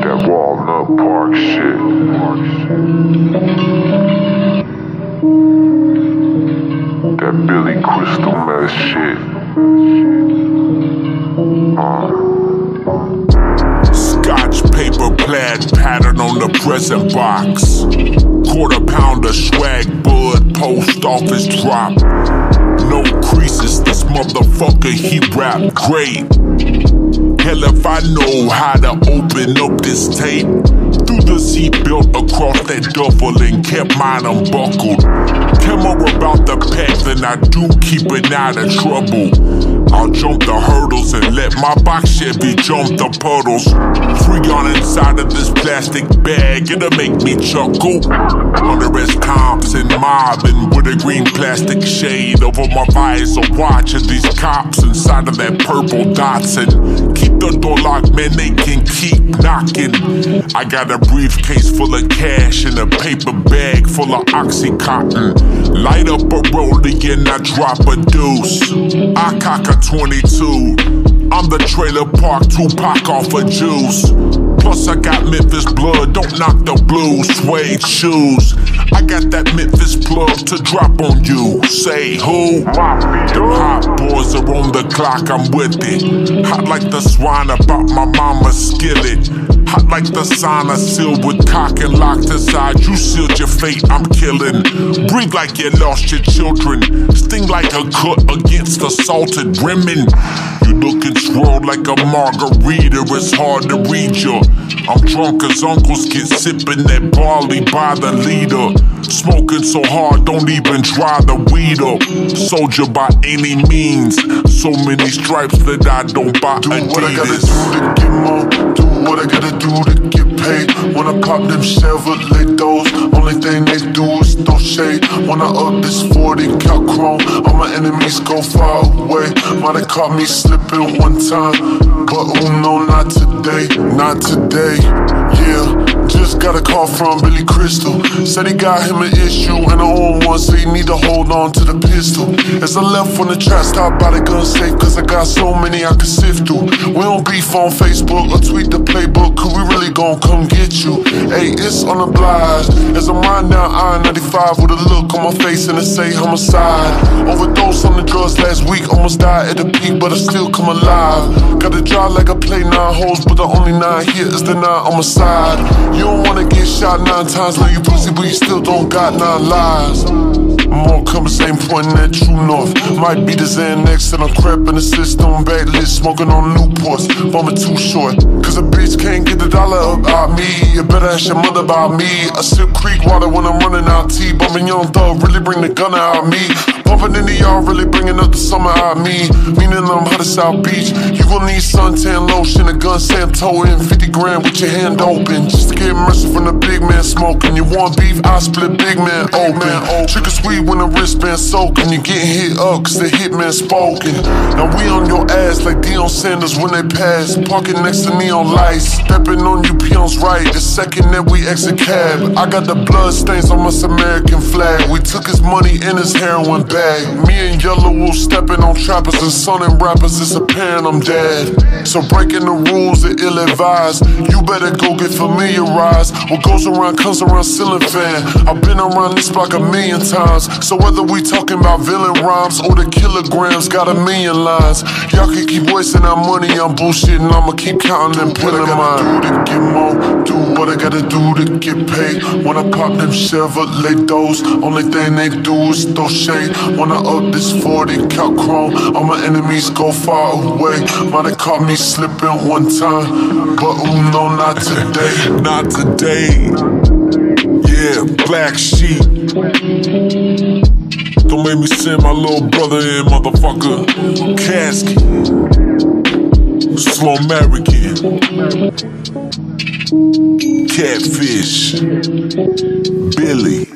That Walnut Park shit. That Billy Crystal mess shit. Scotch paper plaid pattern on the present box. Quarter pounder swag bud, post office drop. No creases, this motherfucker he rap great. Hell if I know how to open up this tape. Threw the seatbelt across that duffel and kept mine unbuckled. Care more about the pack than I do keeping out of trouble. I'll jump the hurdles and let my box Chevy jump the puddles. Free on inside of this plastic bag, it'll make me chuckle. Under S. Thompson mobbing with a green plastic shade over my visor, watching these cops inside of that purple Datsun. Keep the door locked, man, they can keep knocking. I got a briefcase full of cash and a paper bag full of Oxycontin. Light up a rollie and I drop a deuce. I cock a 22. I'm the trailer park Tupac off of juice. Plus I got Memphis blood, don't knock the blues. Suede shoes, I got that Memphis plug to drop on you. Say who? Them hot boys are on the clock, I'm with it. Hot like the swine about my mama's skillet. Hot like the sauna sealed with cock and locked inside. You sealed your fate, I'm killing. Breathe like you lost your children. Sting like a cut against the salted women. You looking swirled like a margarita, it's hard to read you. I'm drunk as uncles get sipping that barley by the liter. Smoking so hard, don't even dry the weed up. Soldier by any means, so many stripes that I don't buy Adidas. What I gotta do to get more, do what I gotta do to get paid. When I pop them Chevrolet doors, only thing they do is throw shade. When I up this 40 cal chrome, all my enemies go far away. Might have caught me slipping one time, but oh no, not today, not today. Yeah, just got a call from Billy Crystal. Said he got him an issue and I own one, so you need to hold on to the pistol. As I left from the trap, stopped by the gun safe, cause I got so many I could sift through. We don't beef on Facebook or tweet the playbook, cause we really gon' come get you. Hey, it's on the blast. As I'm riding down I-95 with a look on my face and it say homicide. Overdose on the drugs last week, almost died at the peak, but I still come alive. Got to drive like I play 9 holes, but the only 9 here is the 9 on my side. You don't wanna get shot 9 times, love you pussy, but you still don't got 9 lives. More conversation pointing at true north. Might be the Xanax and I'm crapping the system. Backlist smoking on Newports. Bumming too short, cause a bitch can't get the dollar about me. You better ask your mother about me. I sip creek water when I'm running out tea. Bumping Young Thug, really bring the gun out me. Bumping into y'all, really bringing up the summer out me. Meaning I'm hot as South Beach. You gon' need suntan lotion, a gun Santo in 50 grand with your hand open. Just to get mercy from the big man smoking. You want beef, I split big man open. Trigger sweet when the wristband soaking. You getting hit up cause the hitman spoken. Now we on your ass like Deion Sanders when they pass. Parking next to neon lights. Stepping on you peons right the second that we exit cab. I got the blood stains on my American flag. We took his money in his heroin bag. Me and Yellow Wolf stepping on trappers and sonning rappers. It's apparent I'm dead. So breaking the rules is ill-advised. You better go get familiarized. What goes around comes around, ceiling fan. I've been around this block a million times. So whether we talking about villain rhymes or the kilograms, got a million lines. Y'all can keep wasting our money on bullshit, and I'ma keep counting and putting mine. Do to get more, do what I gotta do to get paid. When I pop them Chevrolet doors, only thing they do is throw shade. When I up this 40 cal chrome, all my enemies go far away. Might have caught me slipping one time, but oh no, not today. Not today. Yeah, black sheep. Don't make me send my little brother in, motherfucker. Casket. Slow American. Catfish. Billy.